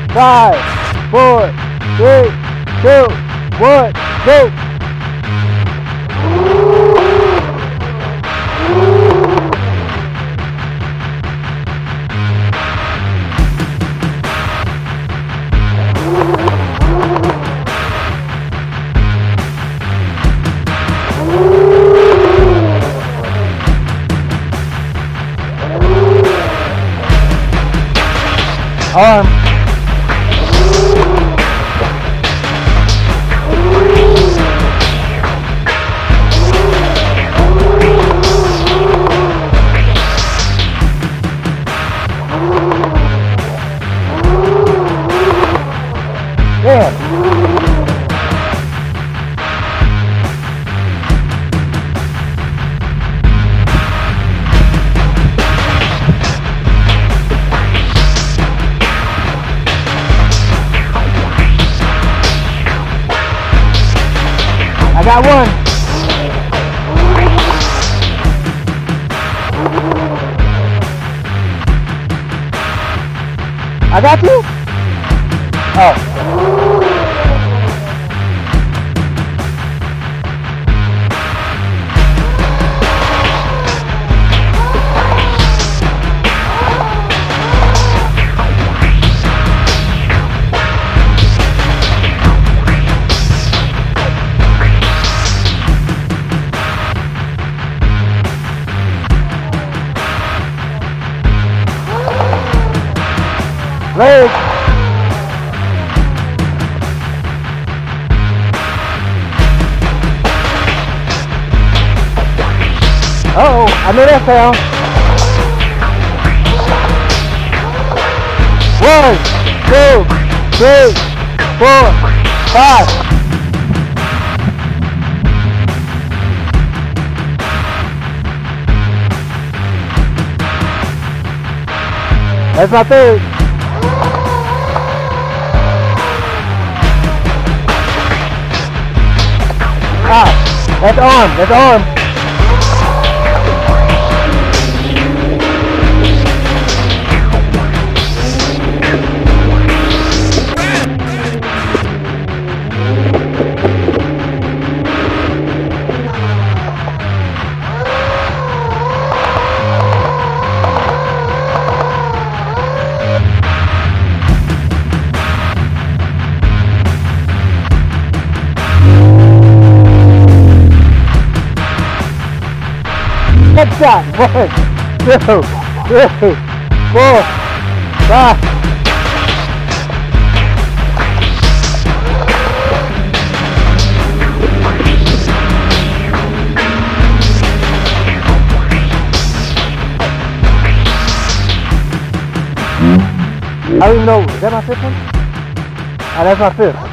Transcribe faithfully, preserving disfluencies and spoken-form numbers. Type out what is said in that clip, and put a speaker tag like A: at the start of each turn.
A: Five, four, three, two, one, go! Arm. Yeah. I got one. I got two? Oh. Leg. Uh-oh, I know that sound. One, two, three, four, five. That's my third. Ah, that's arm, that's arm. Good shot. One, two, three, four, five. I don't even know. Is that my fifth one? Ah, that's my fifth.